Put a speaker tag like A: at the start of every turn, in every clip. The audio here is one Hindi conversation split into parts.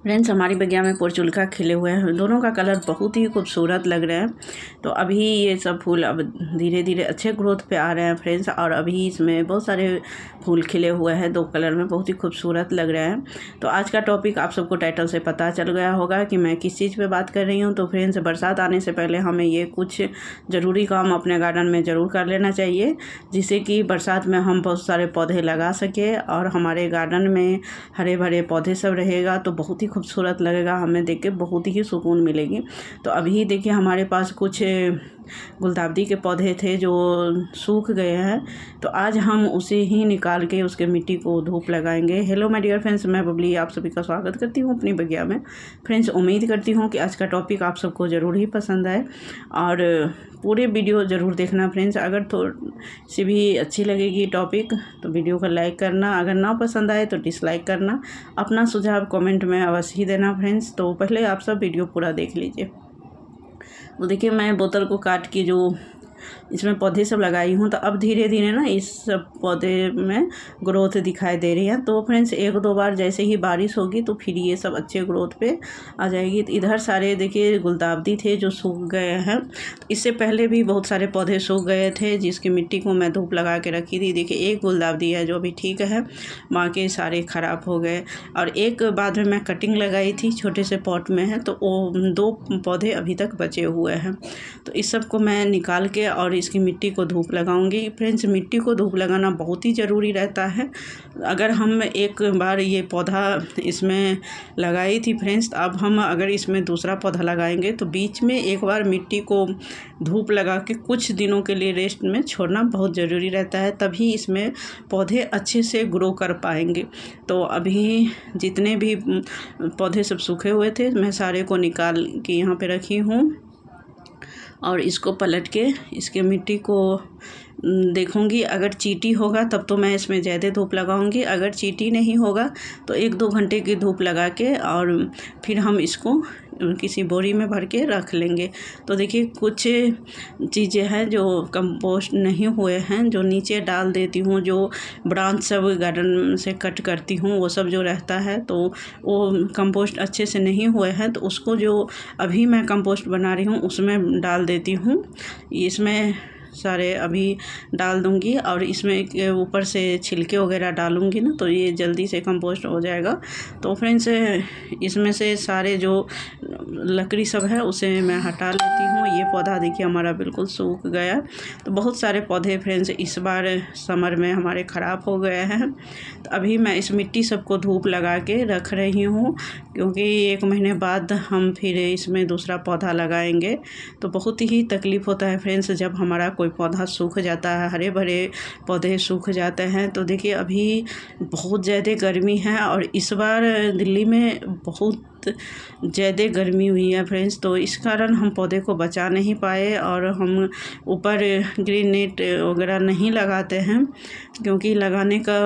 A: फ्रेंड्स, हमारी बगिया में पोर्चुल्का खिले हुए हैं। दोनों का कलर बहुत ही खूबसूरत लग रहा है। तो अभी ये सब फूल अब धीरे धीरे अच्छे ग्रोथ पे आ रहे हैं फ्रेंड्स। और अभी इसमें बहुत सारे फूल खिले हुए हैं, दो कलर में, बहुत ही खूबसूरत लग रहे हैं। तो आज का टॉपिक आप सबको टाइटल से पता चल गया होगा कि मैं किस चीज़ पे बात कर रही हूँ। तो फ्रेंड्स, बरसात आने से पहले हमें ये कुछ ज़रूरी काम अपने गार्डन में ज़रूर कर लेना चाहिए, जिससे कि बरसात में हम बहुत सारे पौधे लगा सके और हमारे गार्डन में हरे भरे पौधे सब रहेगा तो बहुत ही खूबसूरत लगेगा। हमें देख के बहुत ही सुकून मिलेगी। तो अभी देखिए हमारे पास कुछ गुलदावदी के पौधे थे जो सूख गए हैं, तो आज हम उसे ही निकाल के उसके मिट्टी को धूप लगाएंगे। हेलो माय डियर फ्रेंड्स, मैं बबली आप सभी का स्वागत करती हूँ अपनी बगिया में। फ्रेंड्स, उम्मीद करती हूँ कि आज का टॉपिक आप सबको ज़रूर ही पसंद आए और पूरे वीडियो ज़रूर देखना फ्रेंड्स। अगर थोड़ी सी भी अच्छी लगेगी टॉपिक तो वीडियो को लाइक करना, अगर ना पसंद आए तो डिसलाइक करना। अपना सुझाव कमेंट में अवश्य ही देना फ्रेंड्स। तो पहले आप सब वीडियो पूरा देख लीजिए। तो देखिए, मैं बोतल को काट के जो इसमें पौधे सब लगाई हूँ, तो अब धीरे धीरे ना इस सब पौधे में ग्रोथ दिखाई दे रही है। तो फ्रेंड्स, एक दो बार जैसे ही बारिश होगी तो फिर ये सब अच्छे ग्रोथ पे आ जाएगी। तो इधर सारे देखिए गुलदावदी थे जो सूख गए हैं। तो इससे पहले भी बहुत सारे पौधे सूख गए थे जिसकी मिट्टी को मैं धूप लगा के रखी थी। देखिए, एक गुलदावदी है जो अभी ठीक है, बाकी सारे ख़राब हो गए। और एक बाद में मैं कटिंग लगाई थी, छोटे से पॉट में है, तो वो दो पौधे अभी तक बचे हुए हैं। तो इस सब को मैं निकाल के और इसकी मिट्टी को धूप लगाऊंगी। फ्रेंड्स, मिट्टी को धूप लगाना बहुत ही ज़रूरी रहता है। अगर हम एक बार ये पौधा इसमें लगाई थी फ्रेंड्स, अब हम अगर इसमें दूसरा पौधा लगाएंगे तो बीच में एक बार मिट्टी को धूप लगा के कुछ दिनों के लिए रेस्ट में छोड़ना बहुत ज़रूरी रहता है, तभी इसमें पौधे अच्छे से ग्रो कर पाएंगे। तो अभी जितने भी पौधे सब सूखे हुए थे मैं सारे को निकाल के यहाँ पे रखी हूँ और इसको पलट के इसके मिट्टी को देखूंगी। अगर चींटी होगा तब तो मैं इसमें ज़्यादा धूप लगाऊंगी, अगर चींटी नहीं होगा तो 1-2 घंटे की धूप लगा के और फिर हम इसको किसी बोरी में भर के रख लेंगे। तो देखिए, कुछ चीज़ें हैं जो कंपोस्ट नहीं हुए हैं जो नीचे डाल देती हूँ, जो ब्रांच सब गार्डन से कट करती हूँ वो सब जो रहता है, तो वो कंपोस्ट अच्छे से नहीं हुए हैं, तो उसको जो अभी मैं कंपोस्ट बना रही हूँ उसमें डाल देती हूँ। इसमें सारे अभी डाल दूंगी और इसमें ऊपर से छिलके वगैरह डालूंगी ना, तो ये जल्दी से कंपोस्ट हो जाएगा। तो फ्रेंड्स, इसमें से सारे जो लकड़ी सब है उसे मैं हटा लेती हूँ। ये पौधा देखिए हमारा बिल्कुल सूख गया। तो बहुत सारे पौधे फ्रेंड्स इस बार समर में हमारे ख़राब हो गए हैं। तो अभी मैं इस मिट्टी सबको धूप लगा के रख रही हूँ, क्योंकि 1 महीने बाद हम फिर इसमें दूसरा पौधा लगाएंगे। तो बहुत ही तकलीफ़ होता है फ्रेंड्स जब हमारा कोई पौधा सूख जाता है, हरे भरे पौधे सूख जाते हैं। तो देखिए, अभी बहुत ज़्यादा गर्मी है और इस बार दिल्ली में बहुत ज़्यादा गर्मी हुई है फ्रेंड्स। तो इस कारण हम पौधे को बचा नहीं पाए और हम ऊपर ग्रीन नेट वगैरह नहीं लगाते हैं, क्योंकि लगाने का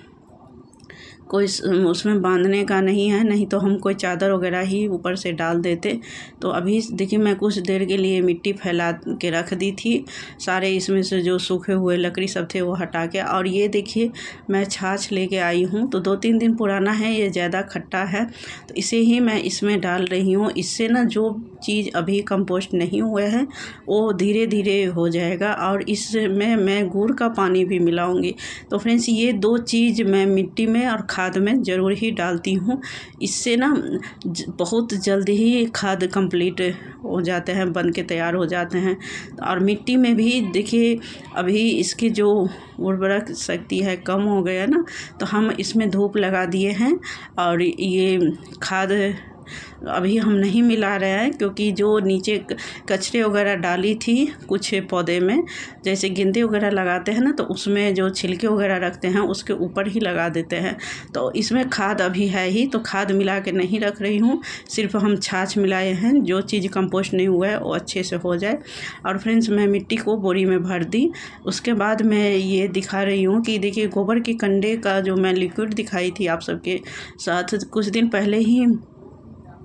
A: कोई उसमें बांधने का नहीं है, नहीं तो हम कोई चादर वगैरह ही ऊपर से डाल देते। तो अभी देखिए, मैं कुछ देर के लिए मिट्टी फैला के रख दी थी, सारे इसमें से जो सूखे हुए लकड़ी सब थे वो हटा के। और ये देखिए, मैं छाछ लेके आई हूँ, तो 2-3 दिन पुराना है, ये ज़्यादा खट्टा है, तो इसे ही मैं इसमें डाल रही हूँ। इससे ना जो चीज़ अभी कंपोस्ट नहीं हुए हैं वो धीरे धीरे हो जाएगा। और इसमें मैं गुड़ का पानी भी मिलाऊंगी। तो फ्रेंड्स, ये 2 चीज़ मैं मिट्टी में और खाद में ज़रूर ही डालती हूँ। इससे ना बहुत जल्द ही खाद कंप्लीट हो जाते हैं, बन के तैयार हो जाते हैं। और मिट्टी में भी देखिए, अभी इसकी जो उर्वरक शक्ति है कम हो गया ना, तो हम इसमें धूप लगा दिए हैं और ये खाद अभी हम नहीं मिला रहे हैं, क्योंकि जो नीचे कचरे वगैरह डाली थी कुछ पौधे में, जैसे गेंदे वगैरह लगाते हैं ना, तो उसमें जो छिलके वगैरह रखते हैं उसके ऊपर ही लगा देते हैं। तो इसमें खाद अभी है ही, तो खाद मिला के नहीं रख रही हूँ, सिर्फ हम छाछ मिलाए हैं। जो चीज़ कंपोस्ट नहीं हुआ है वो अच्छे से हो जाए। और फ्रेंड्स, मैं मिट्टी को बोरी में भर दी। उसके बाद मैं ये दिखा रही हूँ कि देखिए, गोबर के कंडे का जो मैं लिक्विड दिखाई थी आप सबके साथ कुछ दिन पहले ही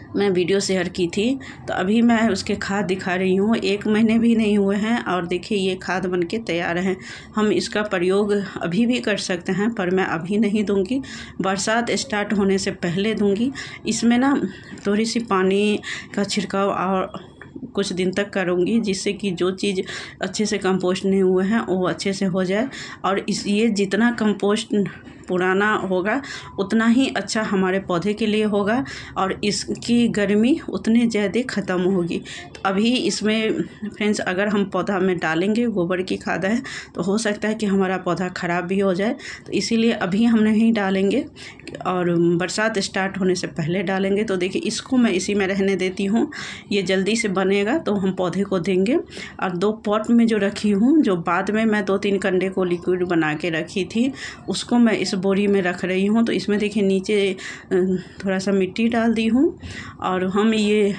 A: मैं वीडियो शेयर की थी। तो अभी मैं उसके खाद दिखा रही हूँ। 1 महीने भी नहीं हुए हैं और देखिए ये खाद बन के तैयार है। हम इसका प्रयोग अभी भी कर सकते हैं, पर मैं अभी नहीं दूंगी, बरसात स्टार्ट होने से पहले दूंगी। इसमें ना थोड़ी सी पानी का छिड़काव और कुछ दिन तक करूँगी, जिससे कि जो चीज़ अच्छे से कंपोस्ट नहीं हुए हैं वो अच्छे से हो जाए। और ये जितना कंपोस्ट पुराना होगा उतना ही अच्छा हमारे पौधे के लिए होगा और इसकी गर्मी उतनी ज़्यादा ख़त्म होगी। तो अभी इसमें फ्रेंड्स अगर हम पौधा में डालेंगे, गोबर की खाद है, तो हो सकता है कि हमारा पौधा ख़राब भी हो जाए। तो इसीलिए अभी हम नहीं डालेंगे और बरसात स्टार्ट होने से पहले डालेंगे। तो देखिए इसको मैं इसी में रहने देती हूँ, ये जल्दी से बनेगा तो हम पौधे को देंगे। और 2 पॉट में जो रखी हूँ, जो बाद में मैं 2-3 कंडे को लिक्विड बना के रखी थी, उसको मैं इस बोरी में रख रही हूँ। तो इसमें देखिए नीचे थोड़ा सा मिट्टी डाल दी हूँ और हम ये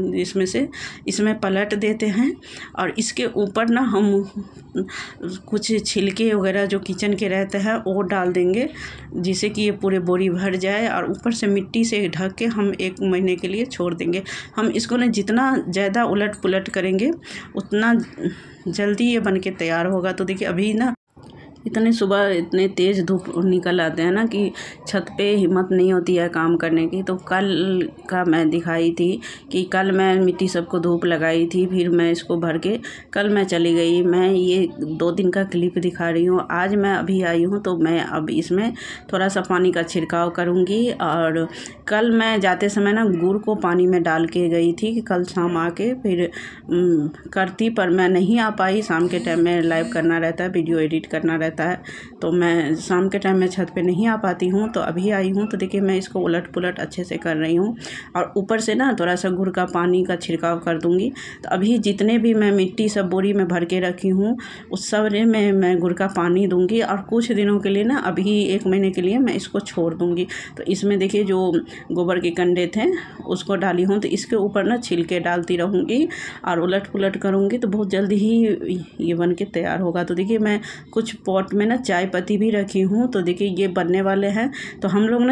A: इसमें पलट देते हैं और इसके ऊपर ना हम कुछ छिलके वगैरह जो किचन के रहते हैं वो डाल देंगे, जिससे कि ये पूरे बोरी भर जाए। और ऊपर से मिट्टी से ढक के हम 1 महीने के लिए छोड़ देंगे। हम इसको ना जितना ज़्यादा उलट पुलट करेंगे उतना जल्दी ये बन के तैयार होगा। तो देखिए अभी ना सुबह इतने तेज़ धूप निकल आते हैं ना कि छत पे हिम्मत नहीं होती है काम करने की। तो कल का मैं दिखाई थी कि कल मैं मिट्टी सबको धूप लगाई थी, फिर मैं इसको भर के कल मैं चली गई। मैं ये 2 दिन का क्लिप दिखा रही हूँ। आज मैं अभी आई हूँ तो मैं अब इसमें थोड़ा सा पानी का छिड़काव करूँगी। और कल मैं जाते समय ना गुड़ को पानी में डाल के गई थी कि कल शाम आके फिर करती, पर मैं नहीं आ पाई। शाम के टाइम में लाइव करना रहता है, वीडियो एडिट करना रहता है, तो मैं शाम के टाइम में छत पे नहीं आ पाती हूँ। तो अभी आई हूँ तो देखिए मैं इसको उलट पुलट अच्छे से कर रही हूँ और ऊपर से ना थोड़ा सा गुड़ का पानी का छिड़काव कर दूँगी। तो अभी जितने भी मैं मिट्टी सब बोरी में भर के रखी हूँ उस सब में मैं गुड़ का पानी दूँगी और कुछ दिनों के लिए ना अभी 1 महीने के लिए मैं इसको छोड़ दूँगी। तो इसमें देखिए जो गोबर के कंडे थे उसको डाली हूँ, तो इसके ऊपर ना छिलके डालती रहूँगी और उलट पुलट करूँगी तो बहुत जल्दी ही ये बन के तैयार होगा। तो देखिए मैं कुछ पॉट में ना चाय पत्ती भी रखी हूँ। तो देखिए ये बनने वाले हैं। तो हम लोग ना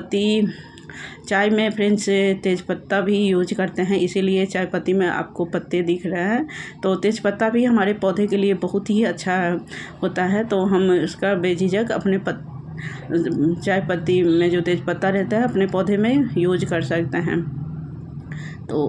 A: चाय में फ्रेंड्स तेज़पत्ता भी यूज करते हैं, इसीलिए चाय पत्ती में आपको पत्ते दिख रहे हैं। तो तेज़पत्ता भी हमारे पौधे के लिए बहुत ही अच्छा होता है। तो हम उसका बेझिझक अपने चाय पत्ती में जो तेज़पत्ता रहता है अपने पौधे में यूज कर सकते हैं। तो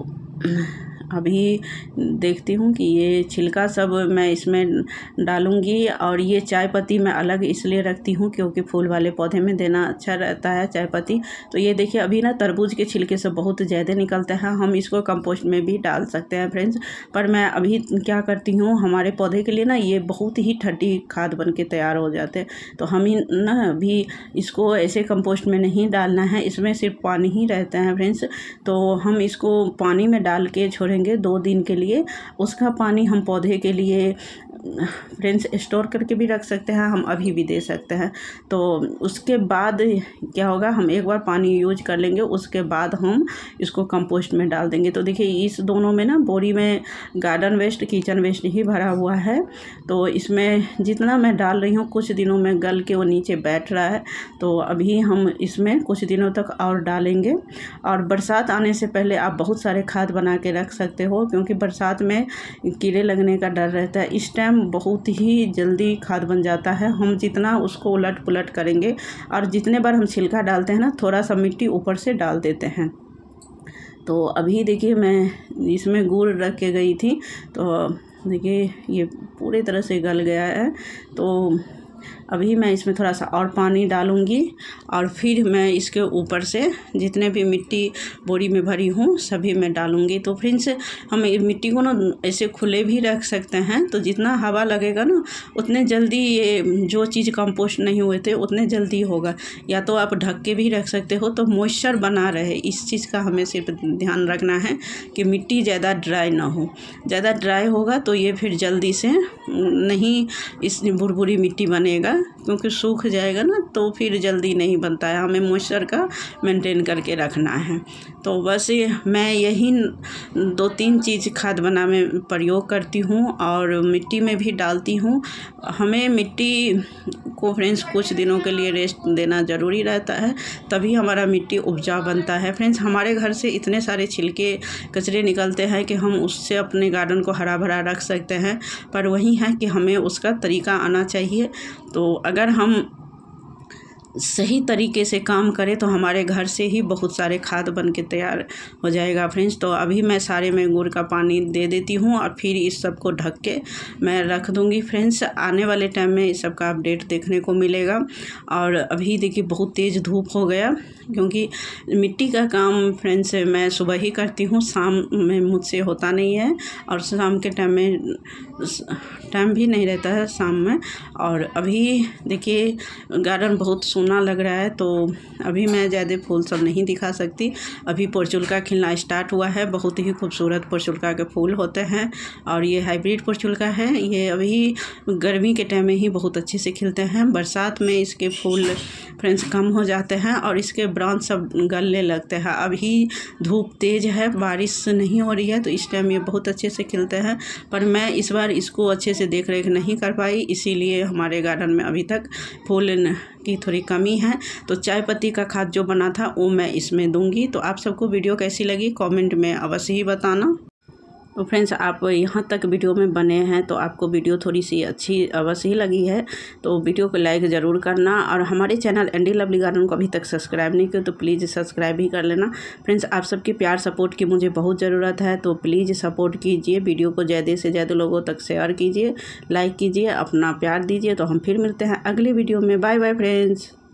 A: अभी देखती हूँ कि ये छिलका सब मैं इसमें डालूँगी और ये चाय पत्ती मैं अलग इसलिए रखती हूँ क्योंकि फूल वाले पौधे में देना अच्छा रहता है चाय पत्ती। तो ये देखिए अभी ना तरबूज के छिलके से बहुत ज़्यादा निकलते हैं, हम इसको कंपोस्ट में भी डाल सकते हैं फ्रेंड्स। पर मैं अभी क्या करती हूँ, हमारे पौधे के लिए ना ये बहुत ही ठंडी खाद बन के तैयार हो जाते हैं। तो हम ही ना अभी इसको ऐसे कंपोस्ट में नहीं डालना है, इसमें सिर्फ पानी ही रहता है फ्रेंड्स। तो हम इसको पानी में डाल के छोड़ेंगे 2 दिन के लिए। उसका पानी हम पौधे के लिए फ्रेंड्स स्टोर करके भी रख सकते हैं, हम अभी भी दे सकते हैं। तो उसके बाद क्या होगा, हम एक बार पानी यूज कर लेंगे, उसके बाद हम इसको कंपोस्ट में डाल देंगे। तो देखिए इस दोनों में ना बोरी में गार्डन वेस्ट किचन वेस्ट ही भरा हुआ है। तो इसमें जितना मैं डाल रही हूँ कुछ दिनों में गल के वो नीचे बैठ रहा है। तो अभी हम इसमें कुछ दिनों तक और डालेंगे। और बरसात आने से पहले आप बहुत सारे खाद बना के रख सकते हो, क्योंकि बरसात में कीड़े लगने का डर रहता है। इस टाइम बहुत ही जल्दी खाद बन जाता है। हम जितना उसको उलट पुलट करेंगे और जितने बार हम छिलका डालते हैं ना थोड़ा सा मिट्टी ऊपर से डाल देते हैं। तो अभी देखिए मैं इसमें गुड़ रख के गई थी, तो देखिए ये पूरी तरह से गल गया है। तो अभी मैं इसमें थोड़ा सा और पानी डालूँगी और फिर मैं इसके ऊपर से जितने भी मिट्टी बोरी में भरी हूँ सभी मैं डालूँगी। तो फ्रेंड्स हम मिट्टी को ना ऐसे खुले भी रख सकते हैं, तो जितना हवा लगेगा ना उतने जल्दी ये जो चीज़ कंपोस्ट नहीं हुए थे उतने जल्दी होगा। या तो आप ढक के भी रख सकते हो तो मॉइस्चर बना रहे, इस चीज़ का हमें सिर्फ ध्यान रखना है कि मिट्टी ज़्यादा ड्राई ना हो। ज़्यादा ड्राई होगा तो ये फिर जल्दी से नहीं इस भुरभुरी मिट्टी बनेगा, क्योंकि सूख जाएगा ना तो फिर जल्दी नहीं बनता है, हमें मॉइस्चर का मेंटेन करके रखना है। तो बस मैं यही 2-3 चीज़ खाद बना में प्रयोग करती हूँ और मिट्टी में भी डालती हूँ। हमें मिट्टी को फ्रेंड्स कुछ दिनों के लिए रेस्ट देना ज़रूरी रहता है, तभी हमारा मिट्टी उपजाऊ बनता है। फ्रेंड्स, हमारे घर से इतने सारे छिलके कचरे निकलते हैं कि हम उससे अपने गार्डन को हरा भरा रख सकते हैं, पर वही है कि हमें उसका तरीका आना चाहिए। तो अगर हम सही तरीके से काम करें तो हमारे घर से ही बहुत सारे खाद बन के तैयार हो जाएगा फ्रेंड्स। तो अभी मैं सारे में गुड़ का पानी दे देती हूँ और फिर इस सब को ढक के मैं रख दूँगी फ्रेंड्स। आने वाले टाइम में इस सब का अपडेट देखने को मिलेगा। और अभी देखिए बहुत तेज़ धूप हो गया, क्योंकि मिट्टी का काम फ्रेंड्स मैं सुबह ही करती हूँ, शाम में मुझसे होता नहीं है और शाम के टाइम में टाइम भी नहीं रहता है शाम में। और अभी देखिए गार्डन बहुत सोना लग रहा है, तो अभी मैं ज़्यादा फूल सब नहीं दिखा सकती। अभी पोर्चुल्का खिलना स्टार्ट हुआ है, बहुत ही खूबसूरत पोर्चुल्का के फूल होते हैं और ये हाइब्रिड पोर्चुल्का है। ये अभी गर्मी के टाइम में ही बहुत अच्छे से खिलते हैं, बरसात में इसके फूल फ्रेंड्स कम हो जाते हैं और इसके ब्रांच सब गलने लगते हैं। अभी धूप तेज़ है, बारिश नहीं हो रही है, तो इस टाइम ये बहुत अच्छे से खिलते हैं, पर मैं इस बार इसको अच्छे से देख रेख नहीं कर पाई, इसीलिए हमारे गार्डन में अभी तक फूल की थोड़ी कमी है। तो चाय पत्ती का खाद जो बना था वो मैं इसमें दूंगी। तो आप सबको वीडियो कैसी लगी कमेंट में अवश्य ही बताना। तो फ्रेंड्स, आप यहाँ तक वीडियो में बने हैं तो आपको वीडियो थोड़ी सी अच्छी अवश्य ही लगी है, तो वीडियो को लाइक ज़रूर करना। और हमारे चैनल एंडी लवली गार्डन को अभी तक सब्सक्राइब नहीं किया तो प्लीज़ सब्सक्राइब भी कर लेना। फ्रेंड्स, आप सबके प्यार सपोर्ट की मुझे बहुत ज़रूरत है, तो प्लीज़ सपोर्ट कीजिए, वीडियो को ज़्यादा से ज़्यादा लोगों तक शेयर कीजिए, लाइक कीजिए, अपना प्यार दीजिए। तो हम फिर मिलते हैं अगले वीडियो में। Bye bye friends.